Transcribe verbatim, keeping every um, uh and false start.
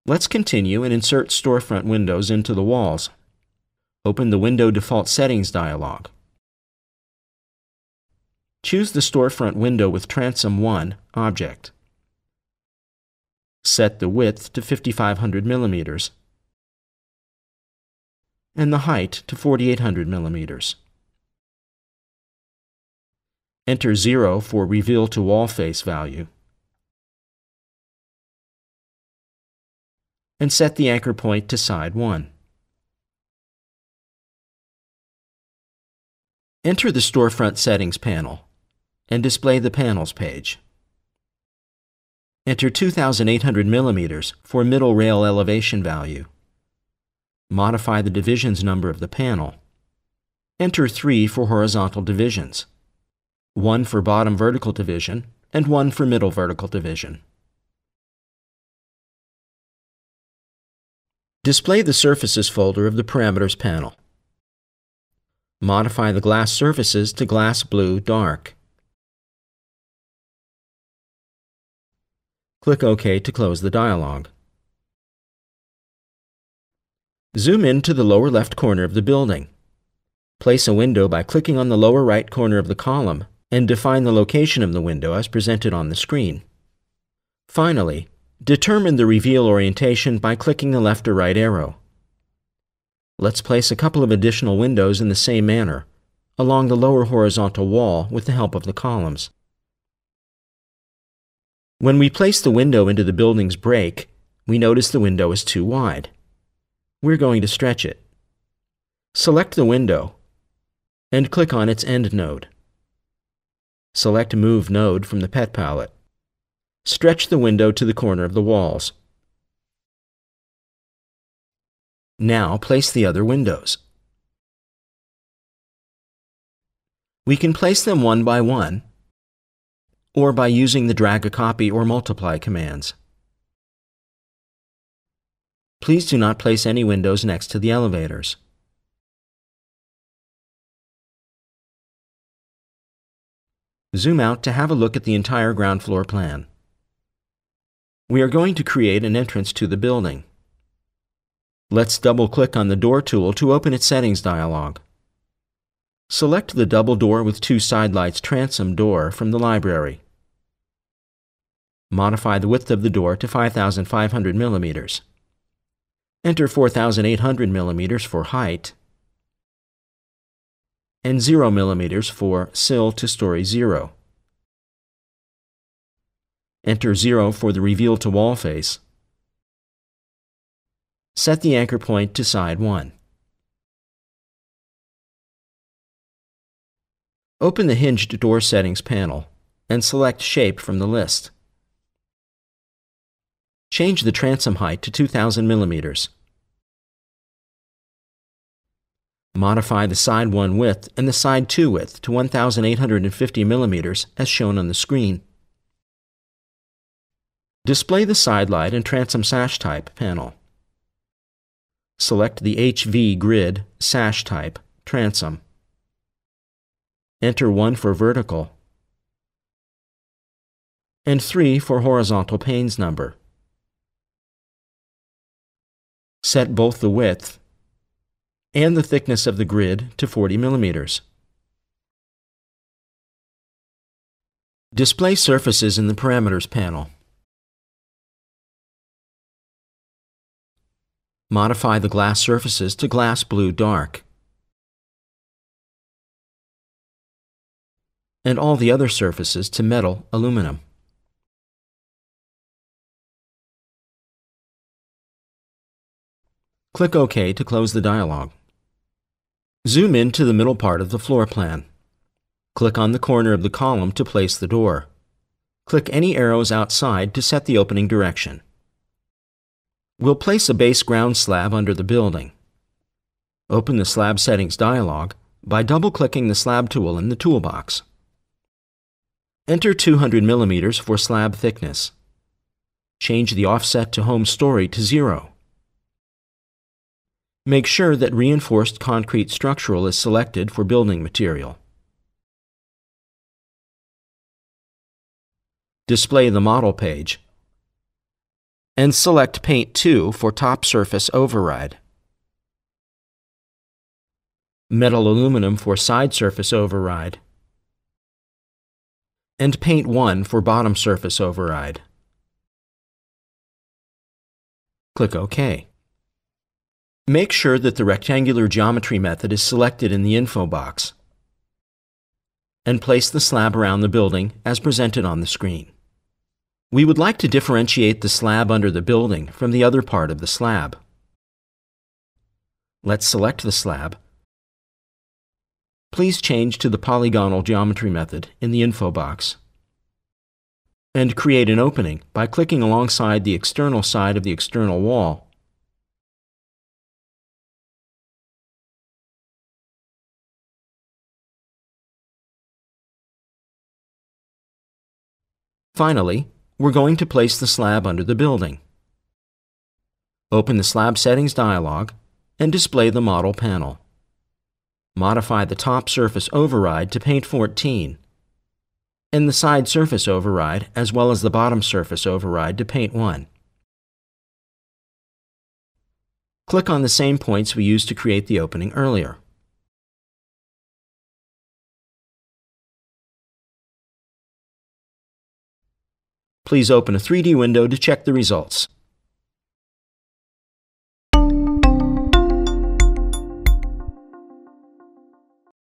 Let's continue and insert storefront windows into the walls. Open the Window Default Settings dialog. Choose the storefront window with Transom one object. Set the width to fifty-five hundred millimeters and the height to forty-eight hundred millimeters. Enter zero for Reveal to Wall Face value and set the anchor point to side one. Enter the Storefront Settings panel and display the Panels page. Enter two thousand eight hundred millimeters for middle rail elevation value. Modify the divisions number of the panel. Enter three for horizontal divisions, one for bottom vertical division and one for middle vertical division. Display the Surfaces folder of the Parameters panel. Modify the glass surfaces to glass blue dark. Click OK to close the dialog. Zoom in to the lower left corner of the building. Place a window by clicking on the lower right corner of the column and define the location of the window as presented on the screen. Finally, determine the reveal orientation by clicking the left or right arrow. Let's place a couple of additional windows in the same manner, along the lower horizontal wall with the help of the columns. When we place the window into the building's break, we notice the window is too wide. We're going to stretch it. Select the window and click on its end node. Select Move Node from the Pet palette. Stretch the window to the corner of the walls. Now place the other windows. We can place them one by one, or by using the drag a copy or multiply commands. Please do not place any windows next to the elevators. Zoom out to have a look at the entire ground floor plan. We are going to create an entrance to the building. Let's double-click on the Door tool to open its Settings dialog. Select the double door with two sidelights transom door from the library. Modify the width of the door to five thousand five hundred millimeters. Enter four thousand eight hundred millimeters for height and zero millimeters for sill to story zero. Enter zero for the reveal to wall face. Set the anchor point to side one. Open the Hinged Door Settings panel and select Shape from the list. Change the transom height to two thousand millimeters. Modify the side one width and the side two width to one thousand eight hundred fifty millimeters as shown on the screen. Display the Side Light and Transom Sash Type panel. Select the H V Grid Sash Type Transom. Enter one for vertical and three for horizontal panes number. Set both the width and the thickness of the grid to forty millimeters. Display surfaces in the Parameters panel. Modify the glass surfaces to glass blue dark and all the other surfaces to metal aluminum. Click OK to close the dialog. Zoom in to the middle part of the floor plan. Click on the corner of the column to place the door. Click any arrows outside to set the opening direction. We'll place a base ground slab under the building. Open the Slab Settings dialog by double-clicking the Slab tool in the toolbox. Enter two hundred millimeters for slab thickness. Change the offset to home story to zero. Make sure that Reinforced Concrete Structural is selected for building material. Display the model page. and select Paint two for Top Surface Override. Metal Aluminum for Side Surface Override, and Paint one for Bottom Surface Override. Click OK. Make sure that the rectangular geometry method is selected in the info box, and place the slab around the building as presented on the screen. We would like to differentiate the slab under the building from the other part of the slab. Let's select the slab. Please change to the polygonal geometry method in the info box, and create an opening by clicking alongside the external side of the external wall. Finally, we're going to place the slab under the building. Open the Slab Settings dialog and display the Model panel. Modify the Top Surface Override to Paint fourteen, and the Side Surface Override as well as the Bottom Surface Override to Paint one. Click on the same points we used to create the opening earlier. Please open a three D window to check the results.